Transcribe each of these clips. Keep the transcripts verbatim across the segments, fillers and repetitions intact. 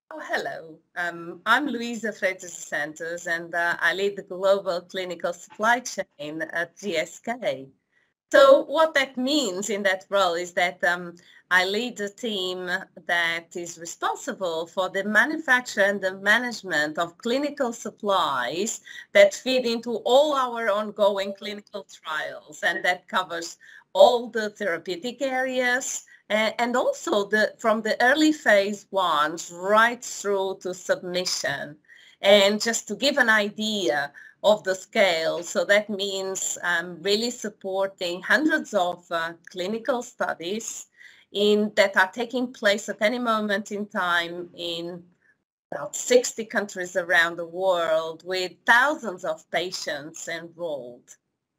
Oh, hello. Um, I'm Luisa Freitas Dos Santos, and uh, I lead the global clinical supply chain at G S K. So what that means in that role is that um, I lead a team that is responsible for the manufacture and the management of clinical supplies that feed into all our ongoing clinical trials, and that covers all the therapeutic areas, uh, and also the from the early phase ones right through to submission. And just to give an idea of the scale, so that means um, really supporting hundreds of uh, clinical studies in that are taking place at any moment in time in about sixty countries around the world with thousands of patients enrolled.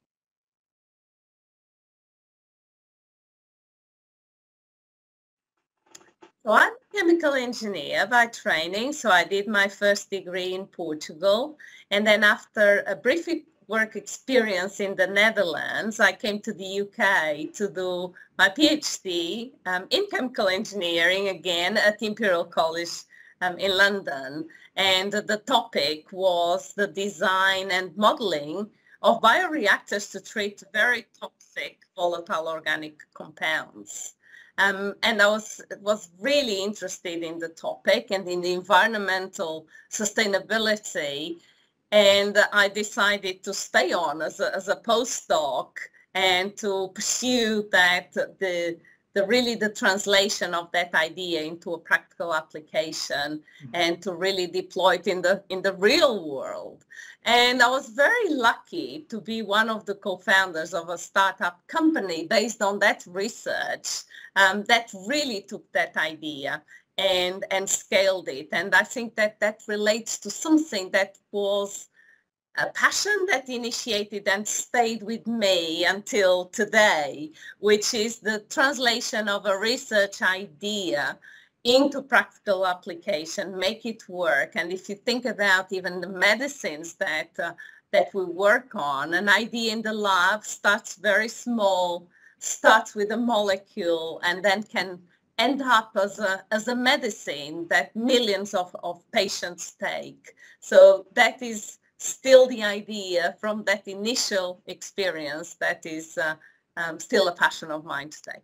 So I'm a chemical engineer by training, so I did my first degree in Portugal, and then after a brief work experience in the Netherlands, I came to the U K to do my PhD um, in chemical engineering, again at Imperial College um, in London, and the topic was the design and modeling of bioreactors to treat very toxic volatile organic compounds. Um, and I was, was really interested in the topic and in the environmental sustainability. And I decided to stay on as a, as a postdoc and to pursue that, the, the really the translation of that idea into a practical application and to really deploy it in the, in the real world. And I was very lucky to be one of the co-founders of a startup company based on that research um, that really took that idea and, and scaled it. And I think that that relates to something that was a passion that initiated and stayed with me until today, which is the translation of a research idea into practical application, make it work. And if you think about even the medicines that uh, that we work on, an idea in the lab starts very small, starts with a molecule, and then can end up as a, as a medicine that millions of, of patients take. So that is still the idea from that initial experience that is uh, um, still a passion of mine today.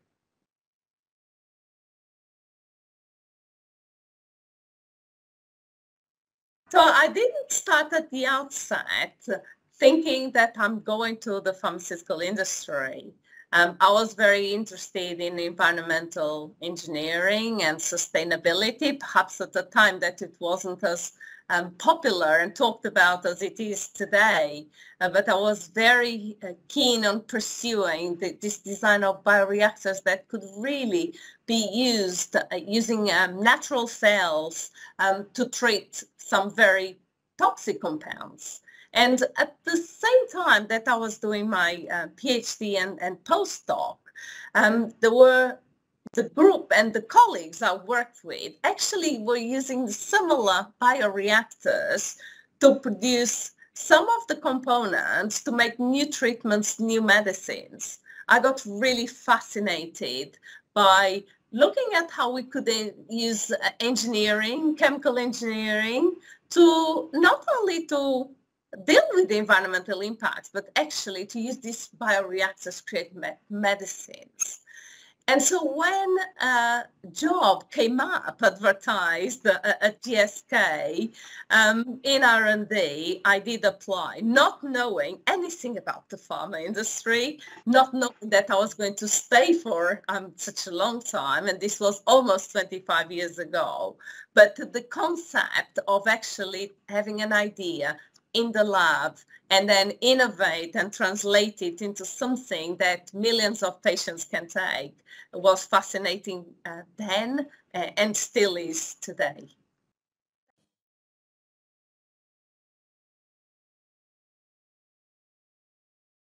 So I didn't start at the outset thinking that I'm going to the pharmaceutical industry. Um, I was very interested in environmental engineering and sustainability, perhaps at the time that it wasn't as um, popular and talked about as it is today. Uh, but I was very uh, keen on pursuing the, this design of bioreactors that could really be used uh, using um, natural cells um, to treat some very toxic compounds. And at the same time that I was doing my uh, PhD and, and postdoc, um, there were the group and the colleagues I worked with actually were using similar bioreactors to produce some of the components to make new treatments, new medicines. I got really fascinated by looking at how we could use engineering, chemical engineering, to not only to deal with the environmental impacts, but actually to use these bioreactors to create me medicines. And so when a job came up advertised at G S K um, in R and D, I did apply, not knowing anything about the pharma industry, not knowing that I was going to stay for um, such a long time, and this was almost twenty-five years ago. But the concept of actually having an idea in the lab and then innovate and translate it into something that millions of patients can take was fascinating uh, then uh, and still is today.